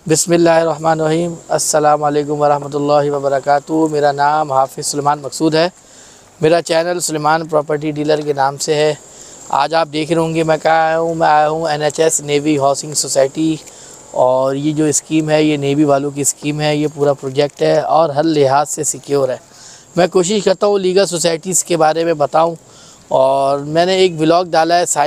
बिस्मिल्लाहिर्रहमानिर्रहीम। अस्सलाम वालेकुम वरहमतुल्लाहि वबरकातुहू। मेरा नाम हाफिज़ सुलेमान मकसूद है। मेरा चैनल सुलेमान प्रॉपर्टी डीलर के नाम से है। आज आप देख रहे होंगे मैं कहाँ आया हूँ। मैं आया हूँ NHS नेवी हाउसिंग सोसाइटी, और ये जो स्कीम है ये नेवी वालों की स्कीम है। ये पूरा प्रोजेक्ट है और हर लिहाज से सिक्योर है। मैं कोशिश करता हूँ लीगल सोसाइटीज़ के बारे में बताऊँ। और मैंने एक व्लॉग डाला है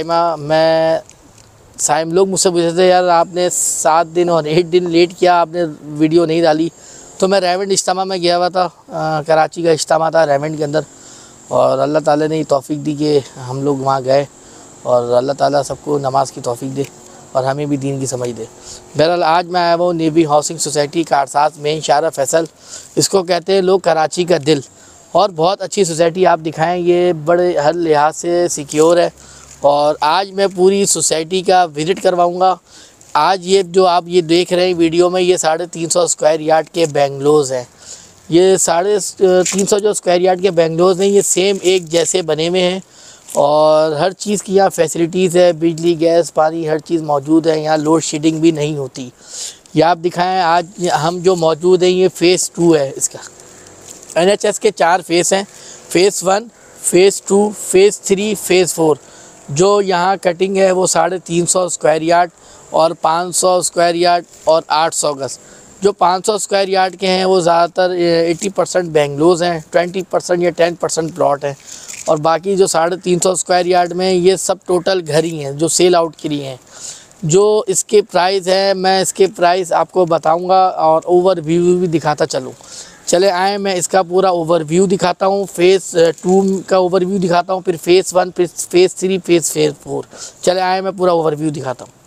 साइम लोग मुझसे पूछे थे, यार आपने 7 दिन और 8 दिन लेट किया, आपने वीडियो नहीं डाली। तो मैं रेवेंट इज्तिमा में गया हुआ था, कराची का इज्तिमा था रेवेंट के अंदर, और अल्लाह ताला ने तौफीक दी कि हम लोग वहाँ गए। और अल्लाह ताला सबको नमाज की तौफीक दे और हमें भी दीन की समझ दे। बहरहाल आज मैं आया हूँ navy housing society Karsaz main Shahrah Faisal, इसको कहते हैं लोग कराची का दिल। और बहुत अच्छी सोसाइटी आप दिखाएँ, ये बड़े हर लिहाज से सिक्योर है। और आज मैं पूरी सोसाइटी का विज़िट करवाऊंगा। आज ये जो आप ये देख रहे हैं वीडियो में, ये 350 स्क्वायर यार्ड के बेंगलोज़ हैं। ये 350 जो स्क्वायर यार्ड के बेंगलोज़ हैं, ये सेम एक जैसे बने हुए हैं। और हर चीज़ की यहाँ फैसिलिटीज़ है, बिजली गैस पानी हर चीज़ मौजूद है। यहाँ लोड शेडिंग भी नहीं होती। ये आप दिखाएँ, आज हम जो मौजूद हैं ये फ़ेज़ 2 है। इसका NHS के 4 फ़ेज़ हैं, फ़ेज़ 1, फ़ेज़ 2, फ़ेज़ 3, फ़ेज़ 4। जो यहाँ कटिंग है वो 350 स्क्वायर यार्ड और 500 स्क्वायर यार्ड और 800 गज। जो 500 स्क्वायर यार्ड के हैं वो ज़्यादातर 80% बेंगलोज़ हैं, 20% या 10% प्लॉट हैं। और बाकी जो 350 स्क्वायर यार्ड में ये सब टोटल घर ही हैं जो सेल आउट के लिए हैं। जो इसके प्राइस है मैं इसके प्राइस आपको बताऊंगा और ओवरव्यू भी दिखाता चलूँ। चले आए, मैं इसका पूरा ओवरव्यू दिखाता हूँ। फ़ेज़ 2 का ओवरव्यू दिखाता हूँ, फिर फ़ेज़ 1, फिर फ़ेज़ 3, फ़ेज़ 4। चले आए, मैं पूरा ओवरव्यू दिखाता हूँ।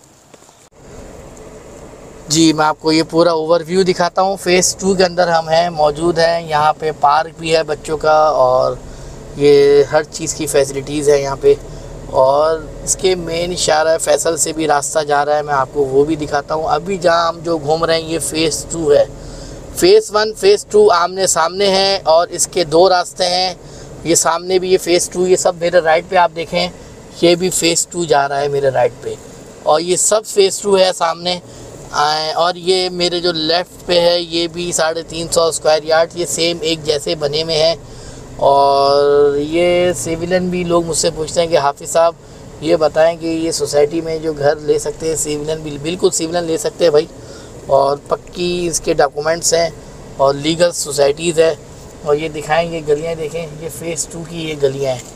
जी मैं आपको ये पूरा ओवरव्यू दिखाता हूँ। फ़ेज़ 2 के अंदर हम हैं मौजूद हैं। यहाँ पे पार्क भी है बच्चों का, और ये हर चीज़ की फैसिलिटीज़ है यहाँ पे। और इसके मेन इशारा फैसल से भी रास्ता जा रहा है, मैं आपको वो भी दिखाता हूँ। अभी जहाँ हम जो घूम रहे हैं ये फ़ेज़ 2 है। फ़ेज़ 1, फ़ेज़ 2 आमने सामने हैं और इसके 2 रास्ते हैं। ये सामने भी ये फ़ेज़ 2, ये सब मेरे राइट पे आप देखें, ये भी फ़ेज़ 2 जा रहा है मेरे राइट पे, और ये सब फ़ेज़ 2 है सामने। और ये मेरे जो लेफ़्ट पे है ये भी 350 स्क्वायर यार्ड, ये सेम एक जैसे बने में है। और ये सिविलियन भी लोग मुझसे पूछते हैं कि हाफिज़ साहब ये बताएं कि ये सोसाइटी में जो घर ले सकते हैं सिविलियन भी, बिल्कुल सिविलियन ले सकते हैं भाई, और पक्की इसके डॉक्यूमेंट्स हैं और लीगल सोसाइटीज़ है। और ये दिखाएं, ये गलियां देखें, ये फ़ेज़ 2 की ये गलियां हैं।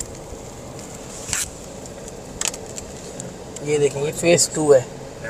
ये देखें, ये फ़ेज़ 2 है।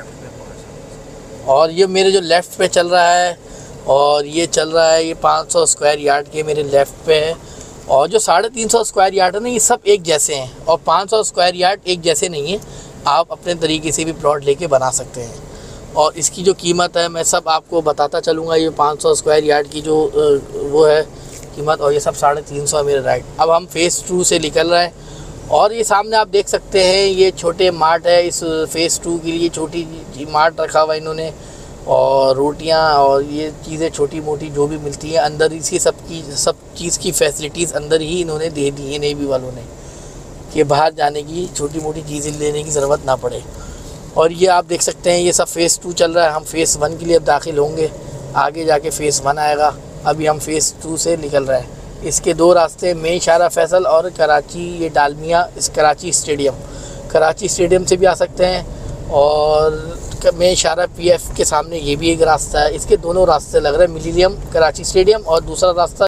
और ये मेरे जो लेफ़्ट पे चल रहा है, और ये चल रहा है ये 500 स्क्वायर यार्ड के मेरे लेफ़्ट पे है। और जो 350 स्क्वायर यार्ड है ना, ये सब एक जैसे हैं, और 500 स्क्वायर यार्ड एक जैसे नहीं है। आप अपने तरीके से भी प्लॉट लेके बना सकते हैं। और इसकी जो कीमत है मैं सब आपको बताता चलूँगा। ये 500 स्क्वायर यार्ड की जो वो है कीमत, और ये सब 350 है मेरे राइट। अब हम फ़ेज़ 2 से निकल रहे हैं, और ये सामने आप देख सकते हैं ये छोटे मार्ट है। इस फ़ेज़ 2 के लिए छोटी मार्ट रखा हुआ इन्होंने, और रोटियां और ये चीज़ें छोटी मोटी जो भी मिलती है अंदर, इसी सब चीज़ की फैसिलिटीज़ अंदर ही इन्होंने दे दी है नेवी वालों ने, कि बाहर जाने की छोटी मोटी चीज़ें लेने की ज़रूरत ना पड़े। और ये आप देख सकते हैं ये सब फ़ेज़ 2 चल रहा है। हम फ़ेज़ 1 के लिए अब दाखिल होंगे, आगे जाके फ़ेज़ 1 आएगा। अभी हम फ़ेज़ 2 से निकल रहे हैं। इसके 2 रास्ते, मेन शारा फैसल और कराची, ये डालमिया इस कराची स्टेडियम से भी आ सकते हैं। और मेन शारा PF के सामने ये भी एक रास्ता है। इसके दोनों रास्ते लग रहे हैं, मिलेनियम कराची स्टेडियम और दूसरा रास्ता।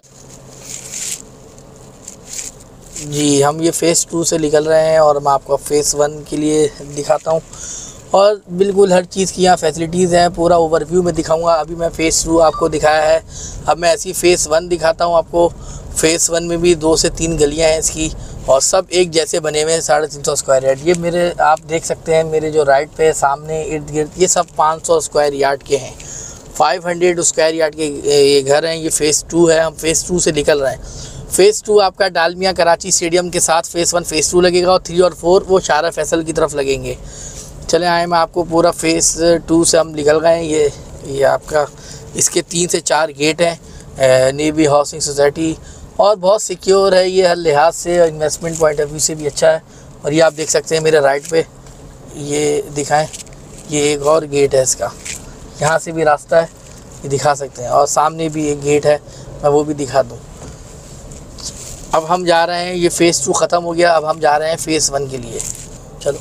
जी हम ये फ़ेज़ 2 से निकल रहे हैं, और मैं आपको फ़ेज़ 1 के लिए दिखाता हूँ। और बिल्कुल हर चीज़ की यहाँ फैसिलिटीज़ हैं, पूरा ओवरव्यू में दिखाऊंगा। अभी मैं फ़ेज़ 2 आपको दिखाया है, अब मैं ऐसी फ़ेज़ 1 दिखाता हूँ आपको। फ़ेज़ 1 में भी 2 से 3 गलियाँ हैं इसकी, और सब एक जैसे बने हुए हैं। 350 स्क्वायर यार्ड ये मेरे आप देख सकते हैं, मेरे जो राइट पे सामने इर्द गिर्द ये सब 500 स्क्वायर यार्ड के हैं। 500 स्क्वायर यार्ड के ये घर हैं। ये फ़ेज़ 2 है, हम फ़ेज़ 2 से निकल रहे हैं। फ़ेज़ 2 आपका डालमिया कराची स्टेडियम के साथ फ़ेज़ 1 फ़ेज़ 2 लगेगा, और 3 और 4 वो शारा फैसल की तरफ लगेंगे। चले आए, मैं आपको पूरा फ़ेज़ 2 से हम निकल गए हैं। ये आपका इसके 3 से 4 गेट हैं। नेवी हाउसिंग सोसाइटी, और बहुत सिक्योर है ये हर लिहाज से, इन्वेस्टमेंट पॉइंट ऑफ व्यू से भी अच्छा है। और ये आप देख सकते हैं मेरे राइट पे, ये दिखाएं, ये एक और गेट है इसका, यहाँ से भी रास्ता है, ये दिखा सकते हैं, और सामने भी एक गेट है, मैं वो भी दिखा दूँ। अब हम जा रहे हैं, ये फ़ेज़ 2 ख़त्म हो गया, अब हम जा रहे हैं फ़ेज़ 1 के लिए। चलो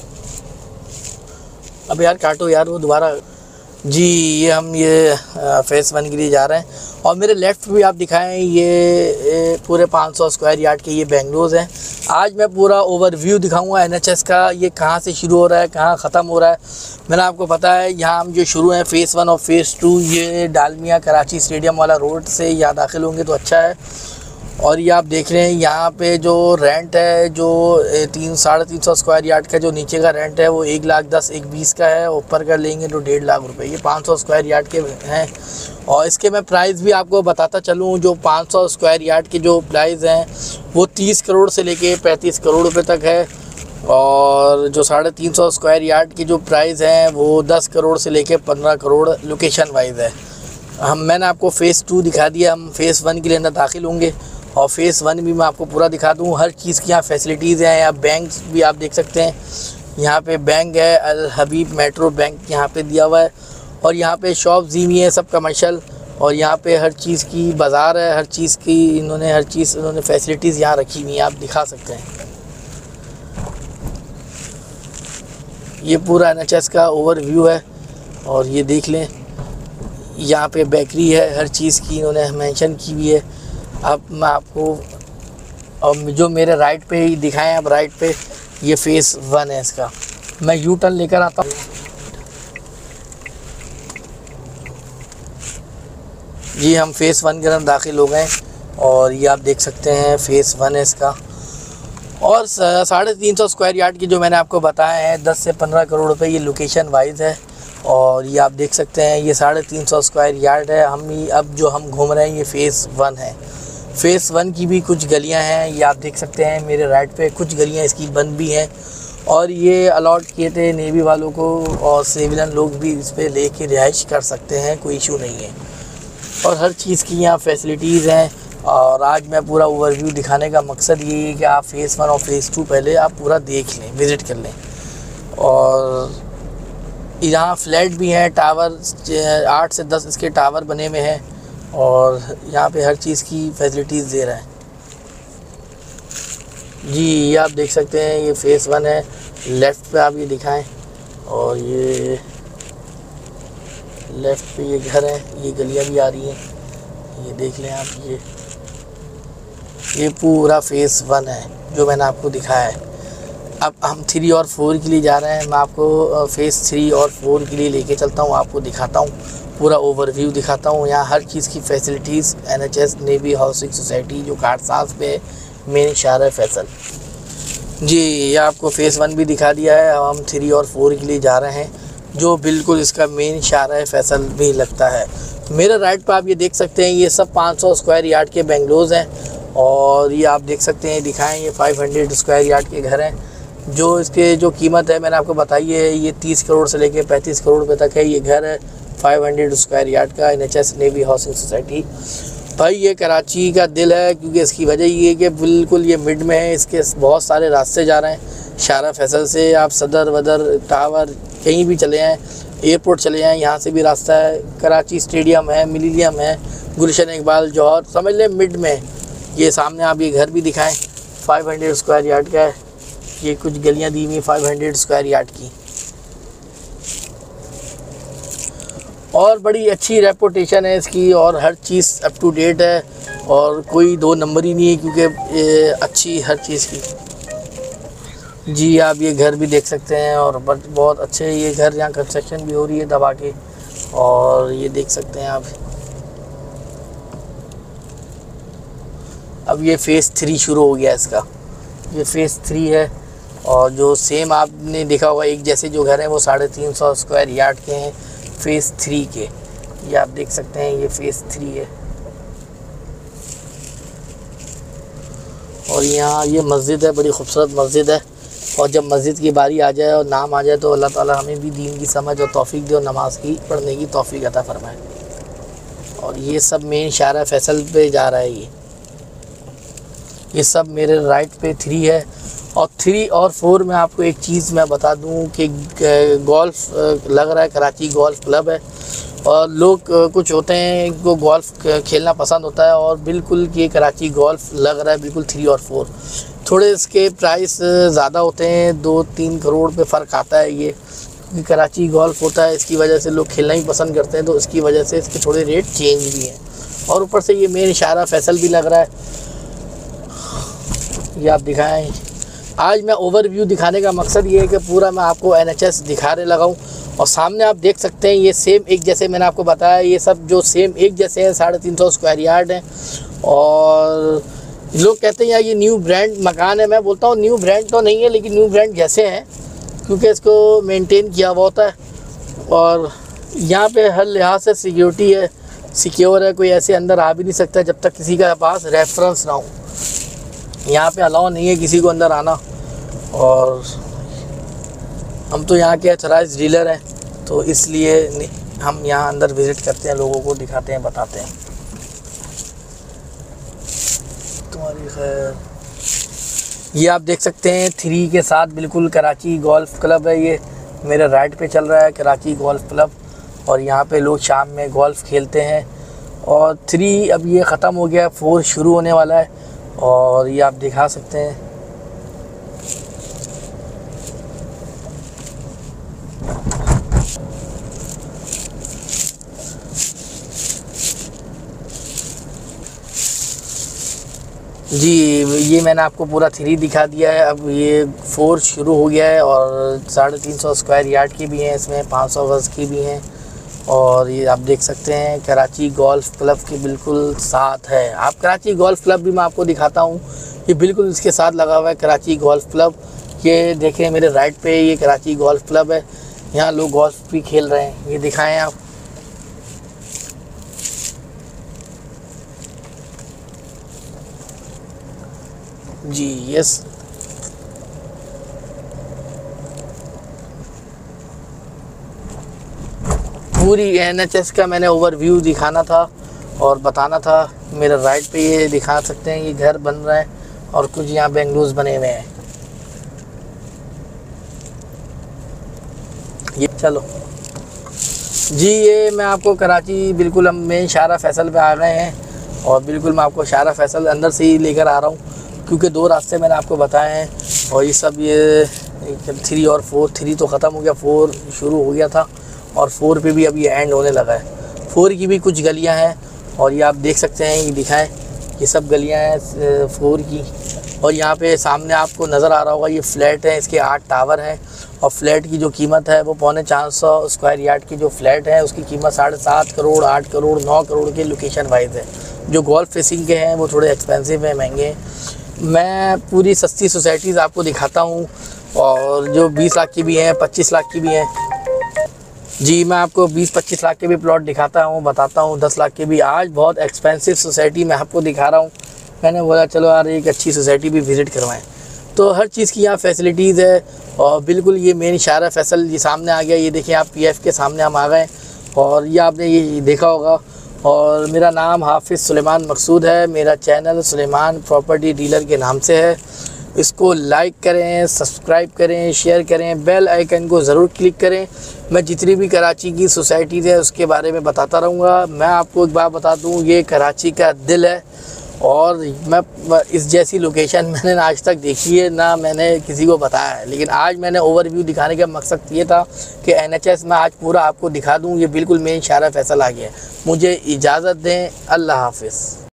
अब यार काटो यार वो दोबारा। जी ये हम फ़ेज़ 1 के लिए जा रहे हैं, और मेरे लेफ़्ट भी आप दिखाएं, ये पूरे 500 स्क्वायर यार्ड के ये बेंगलोज हैं। आज मैं पूरा ओवरव्यू दिखाऊंगा NHS का, ये कहाँ से शुरू हो रहा है, कहाँ ख़त्म हो रहा है। मैंने आपको पता है यहाँ हम जो शुरू हैं फ़ेज़ 1 और फ़ेज़ 2, ये डालमिया कराची स्टेडियम वाला रोड से यहाँ दाखिल होंगे तो अच्छा है। और ये आप देख रहे हैं यहाँ पे जो रेंट है, जो 300-350 स्क्वायर यार्ड का जो नीचे का रेंट है वो 1,10,000 1,20,000 का है, ऊपर का लेंगे तो 1.5 लाख रुपए। ये 500 स्क्वायर यार्ड के हैं, और इसके मैं प्राइस भी आपको बताता चलूँ। जो 500 स्क्वायर यार्ड के जो प्राइस हैं वो 30 करोड़ से लेके 35 करोड़ रुपये तक है, और जो 350 स्क्वायर यार्ड की जो प्राइस हैं वो 10 करोड़ से लेके 15 करोड़ लोकेशन वाइज है। मैंने आपको फ़ेज़ 2 दिखा दिया, हम फ़ेज़ 1 के लिए अंदर दाखिल होंगे, और फ़ेज़ 1 भी मैं आपको पूरा दिखा दूँ। हर चीज़ की यहाँ फैसिलिटीज़ हैं, या बैंक भी आप देख सकते हैं, यहाँ पे बैंक है, अल हबीब मेट्रो बैंक यहाँ पे दिया हुआ है, और यहाँ पे शॉप दी है सब कमर्शियल, और यहाँ पे हर चीज़ की बाज़ार है, हर चीज़ की इन्होंने फैसिलिटीज़ यहाँ रखी हुई हैं, आप दिखा सकते हैं। ये पूरा NHS का ओवरव्यू है, और ये देख लें, यहाँ पे बेकरी है, हर चीज़ की इन्होंने मेंशन की हुई है। अब मैं आपको, और जो मेरे राइट पे ही दिखाएं, अब राइट पे ये फ़ेज़ 1 है इसका। मैं यू टर्न लेकर आता हूँ। जी हम फ़ेज़ 1 के अंदर दाखिल हो गए, और ये आप देख सकते हैं फ़ेज़ 1 है इसका, और 350 स्क्वायर यार्ड की जो मैंने आपको बताया है 10 से 15 करोड़ रुपए ये लोकेशन वाइज है। और ये आप देख सकते हैं ये 350 स्क्वायर यार्ड है। अब जो हम घूम रहे हैं ये फ़ेज़ 1 है। फ़ेज़ 1 की भी कुछ गलियां हैं, ये आप देख सकते हैं मेरे राइट पे, कुछ गलियां इसकी बंद भी हैं, और ये अलॉट किए थे नेवी वालों को, और सिविलियन लोग भी इस पर ले कर रिहाइश कर सकते हैं, कोई इशू नहीं है। और हर चीज़ की यहाँ फैसिलिटीज़ हैं, और आज मैं पूरा ओवरव्यू दिखाने का मकसद ये है कि आप फ़ेज़ 1 और फ़ेज़ 2 पहले आप पूरा देख लें, विज़िट कर लें। और यहाँ फ्लैट भी हैं, टावर 8 से 10 इसके टावर बने हुए हैं, और यहाँ पे हर चीज़ की फैसिलिटीज़ दे रहा है। जी ये आप देख सकते हैं ये फ़ेज़ 1 है, लेफ़्ट पे आप ये दिखाएं, और ये लेफ़्ट पे ये घर है, ये गलियाँ भी आ रही हैं, ये देख लें आप। ये पूरा फ़ेज़ 1 है जो मैंने आपको दिखाया है। अब हम 3 और 4 के लिए जा रहे हैं, मैं आपको फ़ेज़ 3 और 4 के लिए लेके चलता हूँ, आपको दिखाता हूँ, पूरा ओवरव्यू दिखाता हूँ। यहाँ हर चीज़ की facilities NHS navy housing society जो काटसाज पे मेन शाहर फैसल। जी ये आपको फ़ेज़ 1 भी दिखा दिया है। अब हम 3 और 4 के लिए जा रहे हैं, जो बिल्कुल इसका मेन शाहर फैसल भी लगता है। मेरे राइट पर आप ये देख सकते हैं ये सब 500 स्क्वायर यार्ड के बेंगलोज हैं, और ये आप देख सकते हैं दिखाएं ये 500 स्क्वायर यार्ड के घर हैं। जो इसके जो कीमत है मैंने आपको बताई है, ये 30 करोड़ से लेके 35 करोड़ रुपए तक है। ये घर है 500 स्क्वायर यार्ड का, NHS नेवी हाउसिंग सोसाइटी। भाई ये कराची का दिल है, क्योंकि इसकी वजह ये है कि बिल्कुल ये मिड में है, इसके बहुत सारे रास्ते जा रहे हैं। शाहरा फैसल से आप सदर वदर टावर कहीं भी चले जाएँ, एयरपोर्ट चले जाएँ, यहाँ से भी रास्ता है। कराची स्टेडियम है, मिलेनियम है, गुलशन इकबाल जौहर, समझ लें मिड में। ये सामने आप ये घर भी दिखाएं 500 स्क्वायर यार्ड का है। ये कुछ गलियां दी हुई 500 स्क्वायर यार्ड की, और बड़ी अच्छी रेपुटेशन है इसकी, और हर चीज़ अप टू डेट है, और कोई 2 नंबर ही नहीं है, क्योंकि अच्छी हर चीज़ की। जी आप ये घर भी देख सकते हैं, और बहुत अच्छे ये घर, यहाँ कंस्ट्रक्शन भी हो रही है दबा के, और ये देख सकते हैं आप। अब ये फ़ेज़ 3 शुरू हो गया इसका, ये फ़ेज़ 3 है। और जो सेम आपने देखा होगा एक जैसे जो घर हैं वो 350 स्क्वायर यार्ड के हैं फ़ेज़ 3 के। ये आप देख सकते हैं ये फ़ेज़ 3 है। और यहाँ ये मस्जिद है, बड़ी खूबसूरत मस्जिद है, और जब मस्जिद की बारी आ जाए और नाम आ जाए तो अल्लाह ताला हमें भी दीन की समझ और तौफीक दे, और नमाज की पढ़ने की तौफीक अता फरमाए। और ये सब मेन शाहरा फैसल पे जा रहा है। ये सब मेरे राइट पे 3 है। और 3 और 4 में आपको एक चीज़ मैं बता दूं कि गोल्फ़ लग रहा है, कराची गोल्फ़ क्लब है। और लोग कुछ होते हैं इनको गोल्फ़ खेलना पसंद होता है, और बिल्कुल ये कराची गोल्फ़ लग रहा है बिल्कुल 3 और 4। थोड़े इसके प्राइस ज़्यादा होते हैं, 2-3 करोड़ पे फ़र्क आता है ये, क्योंकि कराची गोल्फ़ होता है, इसकी वजह से लोग खेलना ही पसंद करते हैं, तो इसकी वजह से इसके थोड़े रेट चेंज भी हैं। और ऊपर से ये मेन इशारा फैसल भी लग रहा है, ये आप दिखाएँ। आज मैं ओवरव्यू दिखाने का मकसद ये है कि पूरा मैं आपको NHS दिखाने लगा हूँ, और सामने आप देख सकते हैं ये सेम एक जैसे मैंने आपको बताया, ये सब जो सेम एक जैसे हैं 350 स्क्वायर यार्ड हैं। और लोग कहते हैं यार ये न्यू ब्रांड मकान है, मैं बोलता हूँ न्यू ब्रांड तो नहीं है, लेकिन न्यू ब्रांड जैसे हैं, क्योंकि इसको मेंटेन किया हुआ होता है। और यहाँ पे हर लिहाज से सिक्योरिटी है, सिक्योर है, कोई ऐसे अंदर आ भी नहीं सकता जब तक किसी का पास रेफरेंस ना हो। यहाँ पे अलाउ नहीं है किसी को अंदर आना, और हम तो यहाँ के ऑथराइज्ड डीलर हैं, तो इसलिए हम यहाँ अंदर विज़िट करते हैं, लोगों को दिखाते हैं, बताते हैं। तुम्हारी खैर, ये आप देख सकते हैं 3 के साथ बिल्कुल कराची गोल्फ़ क्लब है, ये मेरे राइट पे चल रहा है कराची गोल्फ़ क्लब, और यहाँ पे लोग शाम में गोल्फ़ खेलते हैं। और 3 अब ये ख़त्म हो गया, 4 शुरू होने वाला है, और ये आप दिखा सकते हैं। जी, ये मैंने आपको पूरा 3 दिखा दिया है, अब ये 4 शुरू हो गया है, और 350 स्क्वायर यार्ड की भी हैं इसमें, 500 गज़ की भी हैं। और ये आप देख सकते हैं कराची गोल्फ़ क्लब के बिल्कुल साथ है। आप कराची गोल्फ़ क्लब भी मैं आपको दिखाता हूँ, ये बिल्कुल इसके साथ लगा हुआ है कराची गोल्फ़ क्लब। ये देखें मेरे राइट पे ये कराची गोल्फ़ क्लब है, यहाँ लोग गोल्फ़ भी खेल रहे हैं, ये दिखाएं आप। जी यस, पूरी NHS का मैंने ओवरव्यू दिखाना था और बताना था। मेरे राइट पे ये दिखा सकते हैं, ये घर बन रहा है, और कुछ यहाँ बेंगलूज बने हुए हैं। ये चलो जी, ये मैं आपको कराची बिल्कुल हम मेन शारा फैसल पे आ गए हैं, और बिल्कुल मैं आपको शारा फैसल अंदर से ही लेकर आ रहा हूँ, क्योंकि 2 रास्ते मैंने आपको बताए हैं। और ये सब ये 3 और 4, 3 तो ख़त्म हो गया, 4 शुरू हो गया था, और 4 पे भी अब ये एंड होने लगा है। 4 की भी कुछ गलियां हैं, और ये आप देख सकते हैं, ये दिखाएं, ये सब गलियां हैं 4 की। और यहाँ पे सामने आपको नज़र आ रहा होगा ये फ्लैट है, इसके 8 टावर हैं, और फ्लैट की जो कीमत है वो 450 स्क्वायर यार्ड की जो फ्लैट है उसकी कीमत 7.5 करोड़, 8 करोड़, 9 करोड़ के लोकेशन वाइज है। जो गोल्फ फेसिंग के हैं वो थोड़े एक्सपेंसिव हैं, महंगे हैं। मैं पूरी सस्ती सोसाइटीज़ आपको दिखाता हूँ, और जो 20 लाख की भी हैं, 25 लाख की भी हैं। जी, मैं आपको 20-25 लाख के भी प्लॉट दिखाता हूँ, बताता हूँ, 10 लाख के भी। आज बहुत एक्सपेंसिव सोसाइटी मैं आपको दिखा रहा हूँ, मैंने बोला चलो यार एक अच्छी सोसाइटी भी विज़िट करवाएं। तो हर चीज़ की यहाँ फैसिलिटीज़ है, और बिल्कुल ये मेन इशारा फैसल ये सामने आ गया। ये देखिए आप PF के सामने हम आ गए, और ये आपने ये देखा होगा। और मेरा नाम हाफिज़ सुलेमान मकसूद है, मेरा चैनल सुलेमान प्रॉपर्टी डीलर के नाम से है। इसको लाइक करें, सब्सक्राइब करें, शेयर करें, बेल आइकन को ज़रूर क्लिक करें। मैं जितनी भी कराची की सोसाइटीज़ है उसके बारे में बताता रहूँगा। मैं आपको एक बात बता दूँ, ये कराची का दिल है, और मैं इस जैसी लोकेशन मैंने आज तक देखी है ना, मैंने किसी को बताया है। लेकिन आज मैंने ओवरव्यू दिखाने का मकसद ये था कि NHS में आज पूरा आपको दिखा दूँ। ये बिल्कुल मेन शारा फैसल आ गया है। मुझे इजाज़त दें, अल्लाह हाफिज़।